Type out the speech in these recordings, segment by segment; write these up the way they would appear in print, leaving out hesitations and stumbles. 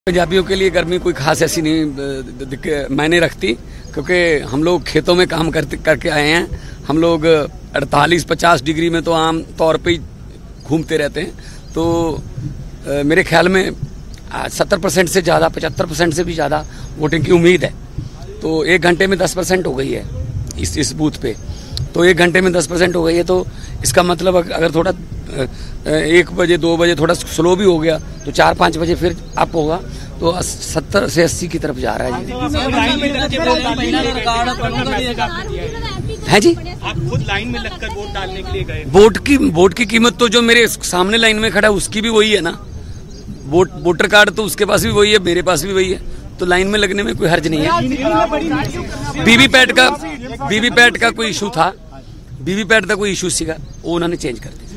पंजाबियों के लिए गर्मी कोई खास ऐसी नहीं मायने रखती, क्योंकि हम लोग खेतों में काम करके आए हैं। हम लोग 48-50 डिग्री में तो आम तौर पे ही घूमते रहते हैं। तो मेरे ख्याल में 70% से ज़्यादा, 75% से भी ज़्यादा वोटिंग की उम्मीद है। तो 1 घंटे में 10% हो गई है इस बूथ पे। तो 1 घंटे में 10% हो गई है, तो इसका मतलब अगर थोड़ा 1 बजे 2 बजे थोड़ा स्लो भी हो गया तो 4-5 बजे फिर अप होगा, तो 70 से 80 की तरफ जा रहा है जी। है जी, आप खुद लाइन में लगकर वोट डालने के लिए गए? वोट की कीमत तो जो मेरे सामने लाइन में खड़ा है उसकी भी वही है ना। वोटर कार्ड तो उसके पास भी वही है, मेरे पास भी वही है, तो लाइन में लगने में कोई हर्ज नहीं है। वीवीपैट का कोई इशू था, वीवीपैट का कोई इशू सीगा, वो उन्होंने चेंज कर दिया।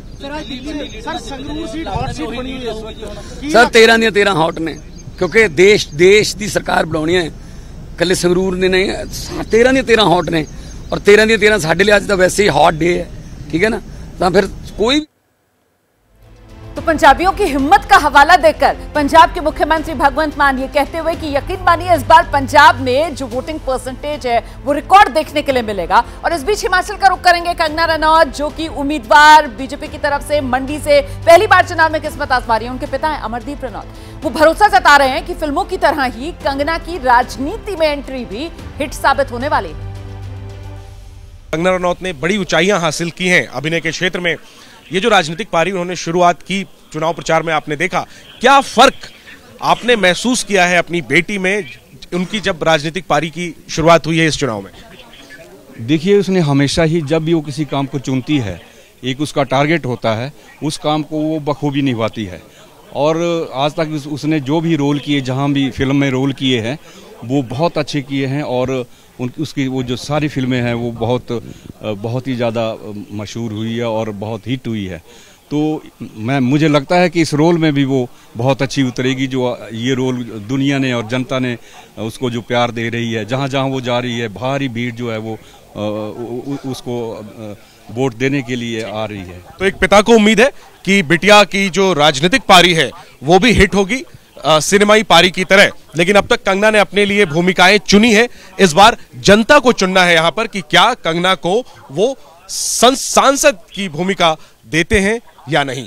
सर 13 ਦੀਆਂ 13 हॉट ने, क्योंकि देश की सरकार बनानी है, कल संगरूर ने नहीं। 13 ਦੀਆਂ 13 हॉट ने, और 13 ਦੀਆਂ 13 साढ़े लिए आज तो वैसे ही हॉट डे है, ठीक है ना। तो फिर कोई तो पंजाबियों की हिम्मत का हवाला देकर पंजाब के मुख्यमंत्री भगवंत मान ये कहते हुए कि यकीन मानिए इस बार पंजाब में जो वोटिंग परसेंटेज है वो रिकॉर्ड देखने के लिए मिलेगा। और इस बीच हिमाचल का रुख करेंगे कंगना रनौत, जो कि उम्मीदवार बीजेपी की तरफ से मंडी से पहली बार चुनाव में किस्मत आजमा रही है। उनके पिता हैं अमरदीप रनौत। वो भरोसा जता रहे हैं कि फिल्मों की तरह ही कंगना की राजनीति में एंट्री भी हिट साबित होने वाली है। कंगना रनौत ने बड़ी ऊंचाइयां हासिल की हैं अभिनय के क्षेत्र में। ये जो राजनीतिक पारी उन्होंने शुरुआत की चुनाव प्रचार में, आपने देखा क्या फर्क आपने महसूस किया है अपनी बेटी में, उनकी जब राजनीतिक पारी की शुरुआत हुई है इस चुनाव में? देखिए, उसने हमेशा ही जब भी वो किसी काम को चुनती है, एक उसका टारगेट होता है, उस काम को वो बखूबी निभाती है। और आज तक उसने जो भी रोल किए, जहाँ भी फिल्म में रोल किए हैं, वो बहुत अच्छे किए हैं। और उसकी वो जो सारी फिल्में हैं वो बहुत ही ज़्यादा मशहूर हुई है और बहुत हिट हुई है। तो मुझे लगता है कि इस रोल में भी वो बहुत अच्छी उतरेगी। जो ये रोल दुनिया ने और जनता ने उसको जो प्यार दे रही है, जहाँ जहाँ वो जा रही है, भारी भीड़ जो है वो उसको वोट देने के लिए आ रही है। तो एक पिता को उम्मीद है कि बिटिया की जो राजनीतिक पारी है वो भी हिट होगी सिनेमाई पारी की तरह। लेकिन अब तक कंगना ने अपने लिए भूमिकाएं चुनी है, इस बार जनता को चुनना है यहाँ पर कि क्या कंगना को वो सांसद की भूमिका देते हैं या नहीं।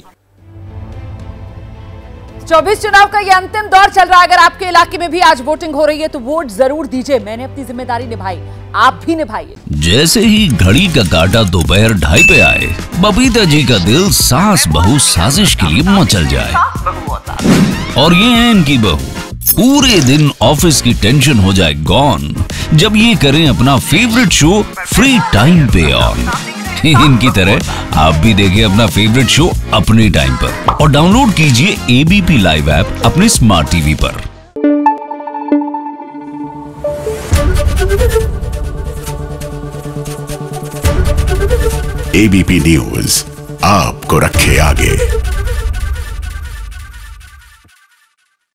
24 चुनाव का ये अंतिम दौर चल रहा है। अगर आपके इलाके में भी आज वोटिंग हो रही है तो वोट जरूर दीजिए। मैंने अपनी जिम्मेदारी निभाई, आप भी निभाइए। जैसे ही घड़ी का काटा दोपहर 2:30 पे आए, बबीता जी का दिल सास बहू साजिश के लिए मचल जाए। और ये है इनकी बहू, पूरे दिन ऑफिस की टेंशन हो जाए गॉन जब ये करें अपना फेवरेट शो फ्री टाइम पे ऑन। इनकी तरह आप भी देखिए अपना फेवरेट शो अपने टाइम पर और डाउनलोड कीजिए एबीपी लाइव ऐप अपने स्मार्ट टीवी पर। एबीपी न्यूज आपको रखे आगे।